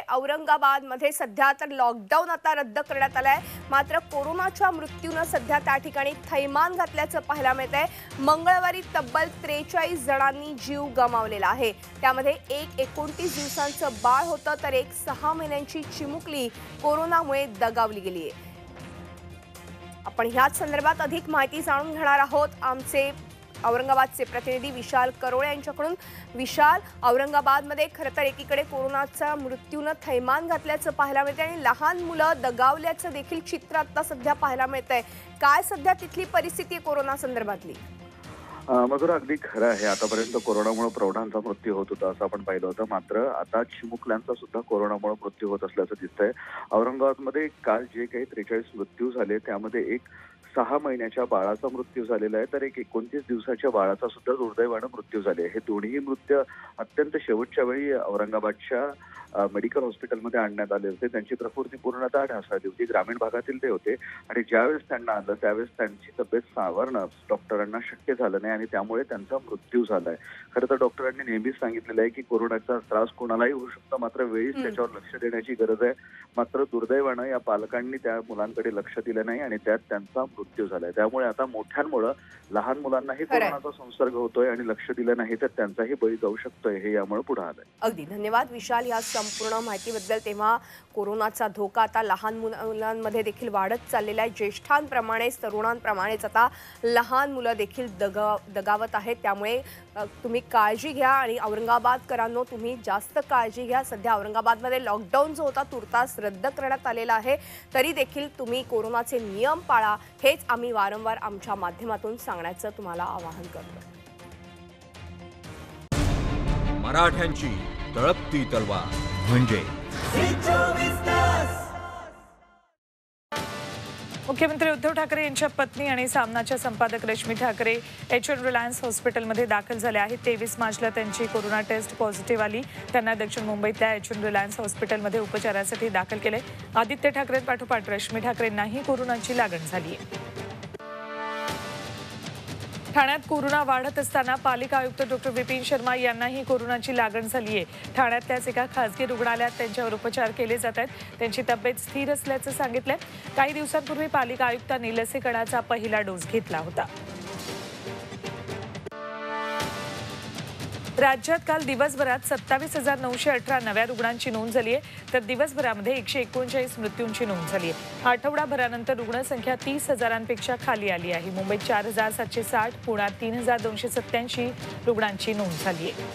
औरंगाबादमध्ये सध्या तर लॉकडाऊन आता रद्द करण्यात आलाय, मात्र कोरोनाच्या मृत्यूने सध्या त्या ठिकाणी थैमान घातल्याचं पाहायला मिळतंय। मंगळवारी तब्बल 43 जणांनी जीव गमावलेला आहे। त्यामध्ये एक 29 दिवसांचं बाळ होतं, तर एक 6 महिन्यांची चिमुकली कोरोनामुळे दगावली गेली आहे। आपण ह्याच संदर्भात अधिक माहिती जाणून घेणार आहोत आमचे औरंगाबादचे प्रतिनिधी विशाल करोळे यांच्याकडून। विशाल, औरंगाबादमध्ये खरं तर एकीकडे कोरोनाचा मृत्यूने थैमान घातल्याचं पाहायला मिळतंय आणि लहान मुलं दगावल्याचं देखील चित्र आता सध्या पाहायला मिळतंय। काय सध्या तिथली परिस्थिती आहे कोरोना संदर्भातली? मधुरा, अगदी खरं आहे। आतापर्यंत कोरोनामुळे प्रौढांचा मृत्यू होत होता असं आपण पाहिलं होतं, मात्र आता चिमुकल्यांचा सुद्धा कोरोनामुळे मृत्यू होत असल्याचं दिसतंय। औरंगाबादमध्ये काल जे काही 43 मृत्यू झाले त्यामध्ये एक 6 महिन्याच्या बाळाचा मृत्यू झालेला आहे, तर एक 29 दिवसाच्या बाळाचा सुद्धा दुर्दैवानं मृत्यू झाले। हे दोन्ही मृत्यू अत्यंत शेवटच्या वेळी औरंगाबादच्या मेडिकल हॉस्पिटलमध्ये आणण्यात आले होते। त्यांची प्रकृती पूर्णतः ढासळली होती, ग्रामीण भागातील ते होते आणि ज्यावेळेस त्यांना आलं त्यावेळेस त्यांची तब्येत सावरणं डॉक्टरांना शक्य झालं नाही आणि त्यामुळे त्यांचा मृत्यू झालाय। खरं तर डॉक्टरांनी नेहमीच सांगितलेलं आहे की कोरोनाचा त्रास कोणालाही होऊ शकतो, मात्र वेळीच त्याच्यावर लक्ष देण्याची गरज आहे। मात्र दुर्दैवानं या पालकांनी त्या मुलांकडे लक्ष दिलं नाही आणि त्यात त्यांचा मृत्यू झालाय। त्यामुळे आता मोठ्यांमुळे लहान मुलांनाही कोरोनाचा संसर्ग होतोय आणि लक्ष दिलं नाही तर त्यांचाही बळी जाऊ शकतोय, हे यामुळे पुढे आलंय। अगदी धन्यवाद विशाल या संपूर्ण माहितीबद्दल। तेव्हा कोरोनाचा धोका आता लहान मुलांमध्ये देखील वाढत चाललेला आहे। ज्येष्ठांप्रमाणेच तरुणांप्रमाणेच आता लहान मुलं देखील दगावत आहेत। त्यामुळे तुम्ही काळजी घ्या आणि औरंगाबादकरांनो तुम्ही जास्त काळजी घ्या। सध्या औरंगाबादमध्ये लॉकडाऊन जो होता तुर्तास रद्द करण्यात आलेला आहे, तरी देखील तुम्ही कोरोनाचे नियम पाळा, हेच आम्ही वारंवार आमच्या माध्यमातून सांगण्याचं तुम्हाला आवाहन करतो। मराठ्यांची तळपती तलवार म्हणजे मुख्यमंत्री उद्धव ठाकरे यांच्या पत्नी आणि सामनाच्या संपादक रश्मी ठाकरे एचएन रिलायन्स हॉस्पिटलमध्ये दाखल झाले आहेत। 23 मार्चला त्यांची कोरोना टेस्ट पॉझिटिव्ह आली। त्यांना दक्षिण मुंबईतल्या एचएन रिलायन्स हॉस्पिटलमध्ये उपचारासाठी दाखल केले। आदित्य ठाकरेंपाठोपाठ रश्मी ठाकरेंनाही कोरोनाची लागण झाली आहे। ठाण्यात कोरोना वाढत असताना पालिका आयुक्त डॉक्टर विपिन शर्मा यांनाही कोरोनाची लागण झाली आहे। ठाण्यातल्याच एका खासगी रुग्णालयात त्यांच्यावर उपचार केले जात आहेत। त्यांची तब्येत स्थिर असल्याचं सांगितलंय। काही दिवसांपूर्वी पालिका आयुक्तांनी लसीकरणाचा पहिला डोस घेतला होता। राज्यात काल दिवसभरात 27,918 नव्या रुग्णांची नोंद झाली आहे, तर दिवसभरामध्ये 139 मृत्यूंची नोंद झाली आहे। आठवडाभरानंतर रुग्णसंख्या 30,000पेक्षा खाली आली आहे। मुंबईत 4,760, पुण्यात 3,287 रुग्णांची नोंद झाली आहे।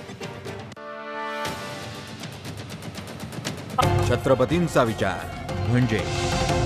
छत्रपतींचा विचार म्हणजे